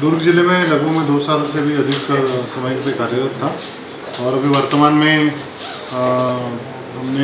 दुर्ग जिले में लगभग मैं 2 साल से भी अधिक समय पे कार्यरत था और अभी वर्तमान में हमने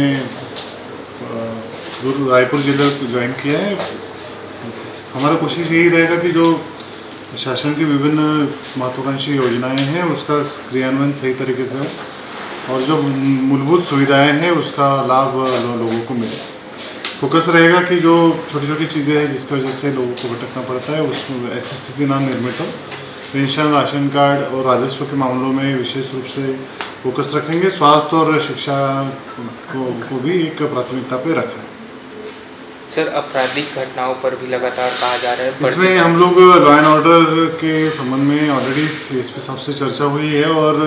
दुर्ग रायपुर जिले को ज्वाइन किया है। हमारा कोशिश यही रहेगा कि जो शासन की विभिन्न महत्वाकांक्षी योजनाएं हैं उसका क्रियान्वयन सही तरीके से हो और जो मूलभूत सुविधाएं हैं उसका लाभ लोगों को मिले। फोकस रहेगा कि जो छोटी छोटी चीज़ें हैं जिसकी वजह से लोगों को भटकना पड़ता है उसमें ऐसी स्थिति ना निर्मित हो। पेंशन, राशन कार्ड और राजस्व के मामलों में विशेष रूप से फोकस रखेंगे। स्वास्थ्य और शिक्षा को भी एक प्राथमिकता पे रखा है। सर, आपराधिक घटनाओं पर भी लगातार कहा जा रहा है, इसमें हम लोग लॉ एंड ऑर्डर के संबंध में ऑलरेडी एसपी साहब से चर्चा हुई है और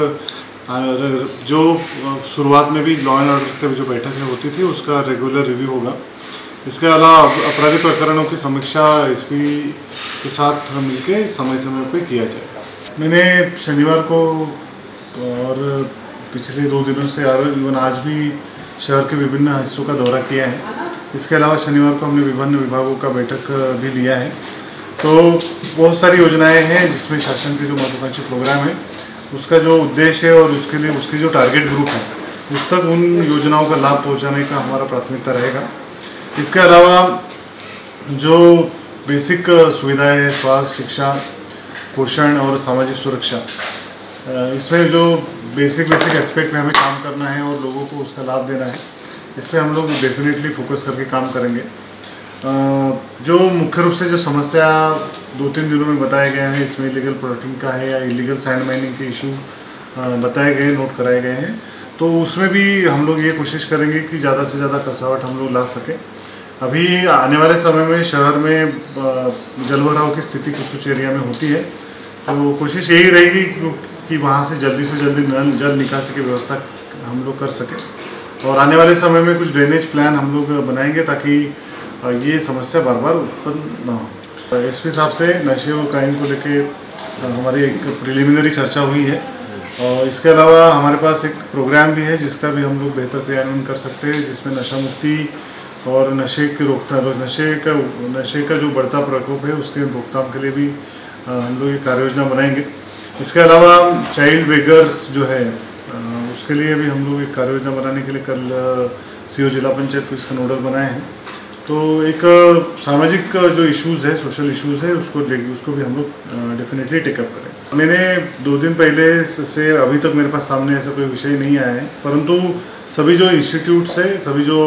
जो शुरुआत में भी लॉ एंड ऑर्डर की जो बैठकें होती थी उसका रेगुलर रिव्यू होगा। इसके अलावा आपराधिक प्रकरणों की समीक्षा एसपी के साथ मिलकर समय समय पर किया जाएगा। मैंने शनिवार को और पिछले 2 दिनों से इवन आज भी शहर के विभिन्न हिस्सों का दौरा किया है। इसके अलावा शनिवार को हमने विभिन्न विभागों का बैठक भी लिया है। तो बहुत सारी योजनाएं हैं जिसमें शासन के जो महत्वाकांक्षी प्रोग्राम है उसका जो उद्देश्य है और उसके लिए उसकी जो टारगेट ग्रुप है उस तक उन योजनाओं का लाभ पहुंचाने का हमारा प्राथमिकता रहेगा। इसके अलावा जो बेसिक सुविधाएं हैं, स्वास्थ्य, शिक्षा, पोषण और सामाजिक सुरक्षा, इसमें जो बेसिक एस्पेक्ट में हमें काम करना है और लोगों को उसका लाभ देना है, इस पर हम लोग डेफिनेटली फोकस करके काम करेंगे। जो मुख्य रूप से जो समस्या 2-3 दिनों में बताया गया है इसमें इलीगल प्लॉटिंग का है या इलीगल सैंड माइनिंग के इशू बताए गए, नोट कराए गए हैं, तो उसमें भी हम लोग ये कोशिश करेंगे कि ज़्यादा से ज़्यादा कसावट हम लोग ला सकें। अभी आने वाले समय में शहर में जलभराव की स्थिति कुछ एरिया में होती है, तो कोशिश यही रहेगी कि वहाँ से जल्दी जल निकासी की व्यवस्था हम लोग कर सकें और आने वाले समय में कुछ ड्रेनेज प्लान हम लोग बनाएंगे ताकि ये समस्या बार बार उत्पन्न ना हो। एसपी साहब से नशे और क्राइम को लेके हमारी एक प्रिलिमिनरी चर्चा हुई है और इसके अलावा हमारे पास एक प्रोग्राम भी है जिसका भी हम लोग बेहतर क्रियान्वयन कर सकते हैं, जिसमें नशा मुक्ति और नशे की रोकथाम, नशे का जो बढ़ता प्रकोप है उसके रोकथाम के लिए भी हम लोग ये कार्य योजना बनाएंगे। इसके अलावा चाइल्ड बेगर्स जो है उसके लिए भी हम लोग एक कार्य योजना बनाने के लिए कल सीओ जिला पंचायत को इसका नोडल बनाए हैं। तो एक सामाजिक जो इश्यूज़ है, सोशल इश्यूज़ है, उसको भी हम लोग डेफिनेटली टेकअप करें। मैंने 2 दिन पहले से अभी तक मेरे पास सामने ऐसा कोई विषय नहीं आया है, परंतु सभी जो इंस्टीट्यूट्स है, सभी जो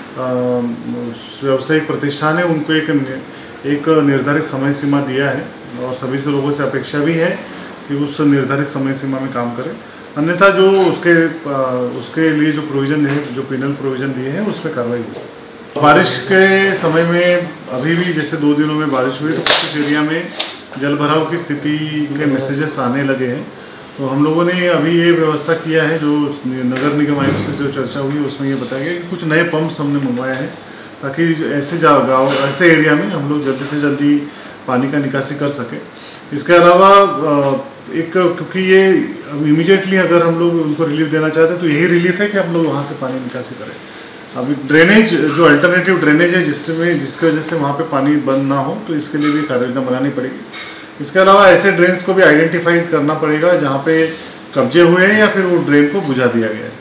व्यावसायिक प्रतिष्ठान है उनको एक निर्धारित समय सीमा दिया है और सभी से लोगों से अपेक्षा भी है कि उस निर्धारित समय सीमा में काम करें, अन्यथा जो उसके लिए जो प्रोविज़न है, जो पेनल प्रोविज़न दिए हैं उसमें कार्रवाई होगी। बारिश के समय में अभी भी जैसे 2 दिनों में बारिश हुई तो कुछ एरिया में जलभराव की स्थिति के मैसेजेस आने लगे हैं, तो हम लोगों ने अभी ये व्यवस्था किया है, जो नगर निगम आयुक्त से जो चर्चा हुई उसमें ये बताया गया कि कुछ नए पंप्स हमने मंगवाए हैं ताकि ऐसे एरिया में हम लोग जल्दी से जल्दी पानी का निकासी कर सकें। इसके अलावा क्योंकि ये इमीडिएटली अगर हम लोग उनको रिलीफ देना चाहते हैं तो यही रिलीफ है कि हम लोग वहाँ से पानी निकासी करें। अभी ड्रेनेज जो अल्टरनेटिव ड्रेनेज है जिसकी वजह से वहाँ पे पानी बंद ना हो, तो इसके लिए भी कार्य योजना बनानी पड़ेगी। इसके अलावा ऐसे ड्रेन्स को भी आइडेंटिफाइड करना पड़ेगा जहाँ पे कब्जे हुए हैं या फिर वो ड्रेन को बुझा दिया गया है।